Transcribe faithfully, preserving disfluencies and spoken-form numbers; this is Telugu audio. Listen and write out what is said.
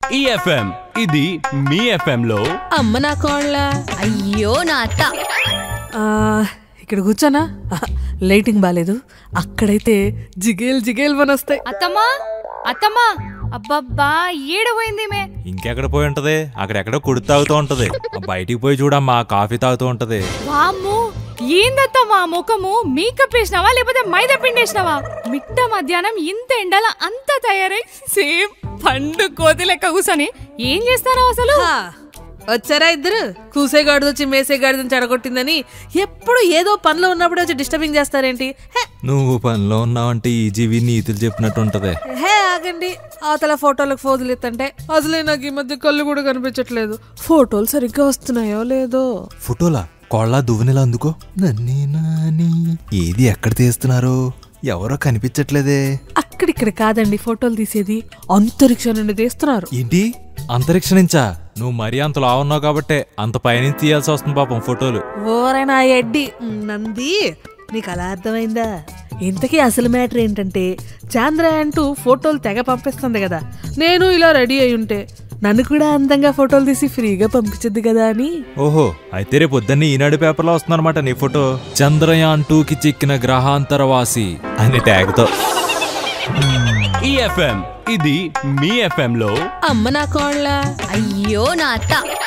ఈ ఎఫ్ఎం ఇది మీ ఎఫ్ఎం లో అమ్మ నా కోళ్ళ అయ్యో నా అత్త. ఇక్కడ కూర్చోనా? లైటింగ్ బాలేదు, అక్కడైతే జిగేల్ జిగేల్ మన వస్తాయి. అత్తమ్మా అత్తమ్మా అబ్బబ్బా ఏడపోయింది మే. ఇంకెక్కడ పోయి ఉంటది? అక్కడెక్కడో కుడి తాగుతూ ఉంటది. బయటికి పోయి చూడమ్మా, కాఫీ తాగుతూ ఉంటది. వామ్మో ఏందత్తమ్మా ముఖము మేకప్ వేసినావా లేకపోతే మైదా పిండేసినావా? మిట్ట మధ్యాహ్నం ఇంత ఎండల అంతా తయారై సేమ్ పండు కోతి లెక్క కూర్చొని ఏం చేస్తారా అసలు? వచ్చారా ఇద్దరు? కూసేగాడిది వచ్చి మేసేగాడిదని చెడగొట్టిందని ఎప్పుడు ఏదో పనిలో ఉన్నప్పుడే వచ్చి డిస్టర్బింగ్ చేస్తారేంటి? నువ్వు పనిలో ఉన్నావంటే ఈ జీవి నీతులు చెప్పినట్టు ఉంటది. హే ఆగండి, అవతల ఫోటోలకు ఫోజులు ఎత్తంటే అసలే నాకు ఈ మధ్య కళ్ళు కూడా కనిపించట్లేదు. ఫోటోలు సరిగ్గా వస్తున్నాయో లేదో. ఫోటోలా? కోళ్ళ దువ్వెనలా అందుకో. నన్నే నాని ఏది ఎక్కడ తీస్తున్నారు? ఎవరో కనిపించట్లేదే. అక్కడిక్కడ కాదండి ఫోటోలు తీసేది, అంతరిక్షం నుండి తీస్తున్నారు. ఏంటి అంతరిక్ష నుంచా? నువ్వు మరీ అంత లావున్నావు కాబట్టే అంత పైనుంచి తీయాల్సి వస్తుంది పాపం ఫోటోలు. ఓరైనా ఎడ్డి నంది, నీకు అలా అర్థమైందా? ఇంతకీ అసలు మ్యాటర్ ఏంటంటే, చంద్రయాన్ టూ ఫోటోలు తెగ పంపిస్తుంది కదా, నేను ఇలా రెడీ అయి ఉంటే నన్ను కూడా అందంగా ఫోటోలు తీసి ఫ్రీగా పంపించద్దు కదా అని. ఓహో, అయితే రేపు పొద్దున్న ఈనాడు పేపర్లో వస్తుందన్నమాట నీ ఫోటో. చంద్రయాన్ టూ కి చిక్కిన గ్రహాంతరవాసి అనే ట్యాగ్ తో. ఈ ఎఫ్ఎం ఇది మీ ఎఫ్ఎం లో అమ్మ నా కోళ్ళ అయ్యో నా అత్త.